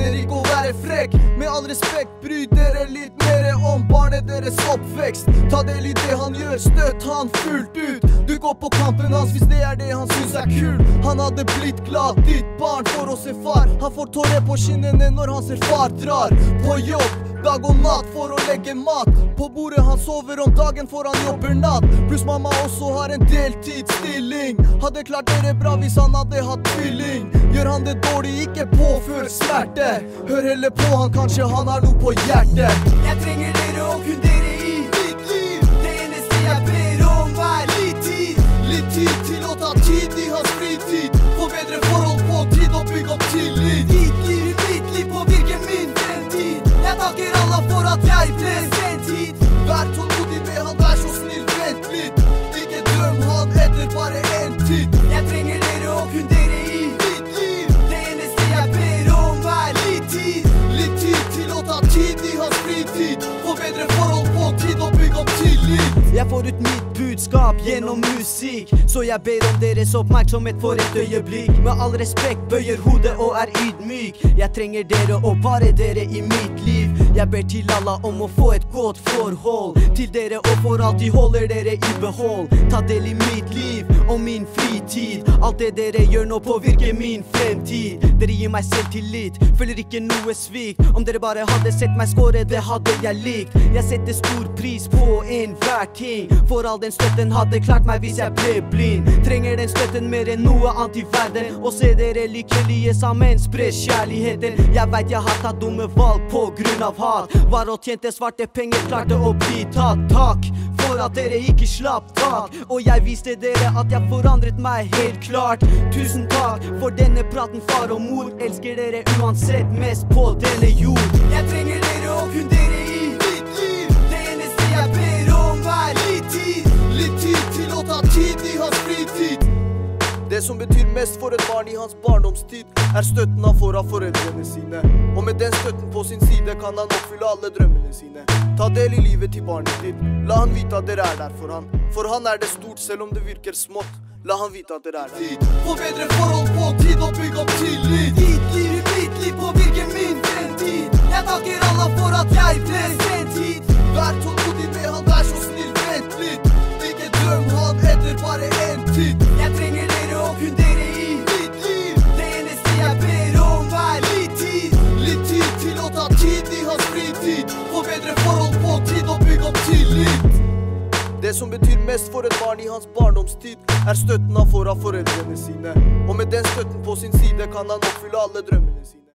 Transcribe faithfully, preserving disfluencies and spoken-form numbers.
trenger ikke å være frekk. Med all respekt, bry dere litt mere om barnet deres oppvekst. Ta del i det han gjør, støtt han fullt ut. Du går på kampen hans hvis det er det han synes er kul. Han hadde blitt glad, ditt barn for å se far. Han får tårer på kinnene når han ser far drar på jobb dag og natt for å legge mat på bordet. Han sover om dagen for han jobber natt. Pluss mamma også har en deltidsstilling. Hadde klart dere bra hvis han hadde hatt tvilling. Gjør han det dårlig, ikke påfør smerte. Hør heller på han, kanskje han har noe på hjertet. Jeg trenger dere og kun dere i mitt liv. Det eneste jeg ber om er litt tid. Litt tid til å ta tid i hans fritid. Få bedre forhold på tid og bygge opp tillit. Ditt liv, mitt liv påvirker min fremtid. Jeg takker Allah for at jeg ble sendt hit. Vær tålmodig med han, vær så snill, vent litt. Ikke døm han etter bare en tid. Jeg trenger dere og kun dere i mitt liv. Det eneste jeg ber om er litt tid. Litt tid til å ta tid i hans fritid. Få bedre forhold på tid og bygge opp tillit. Jeg får ut mitt budskap gjennom musikk, så jeg ber om deres oppmerksomhet for et øyeblikk. Med all respekt bøyer hodet og er ydmyk. Jeg trenger dere og bare dere i mitt liv. Jeg ber til Allah om å få et godt forhold til dere, og for alltid holder dere i behold. Ta del i mitt liv og min fritid. Alt det dere gjør nå påvirker min fremtid. Dere gir meg selvtillit, føler ikke noe svikt. Om dere bare hadde sett meg score, det hadde jeg likt. Jeg setter stor pris på enhver ting, for all den støtten hadde klart meg hvis jeg ble blind. Trenger den støtten mer enn noe annet i verden. Og se dere lykkelige sammen, spre kjærligheten. Jeg vet jeg har tatt dumme valg på grunn av hat. Var og tjente svarte penger, klarte å bli tatt. Takk for at dere ikke slapp tak, og jeg viste dere at jeg forandret meg helt klart. Tusen takk for denne praten, far og mor. Elsker dere uansett, mest på denne jord. Jeg trenger dere og kun dere i mitt liv. Det eneste jeg ber om er litt tid. Litt tid til å ta tid i hans fritid. Det som betyr mest for et barn i hans barndomstid, er støtten han får av foreldrene sine. Og med den støtten på sin side kan han oppfylle alle drømmene sine. Ta del i livet til barnet ditt. La han vite at dere er der for han. For han er det stort selv om det virker smått. La han vite at dere er der. Få bedre forhold på tid og bygge opp tillit. Ditt liv, mitt liv påvirker min fremtid. Jeg takker Allah for at jeg ble sendt hit. Vær tålmodig med han, vær så snill, vent litt. Ikke døm han etter bare en tid. Jeg trenger dere og kun dere i mitt liv. Det eneste jeg ber om er litt tid. Litt tid til å ta tid i hans fritid. Få bedre forhold på tid og bygge opp tillit. Det som betyr mest for et barn i hans barndomstid, er støtten han får av foreldrene sine. Og med den støtten på sin side kan han oppfylle alle drømmene sine.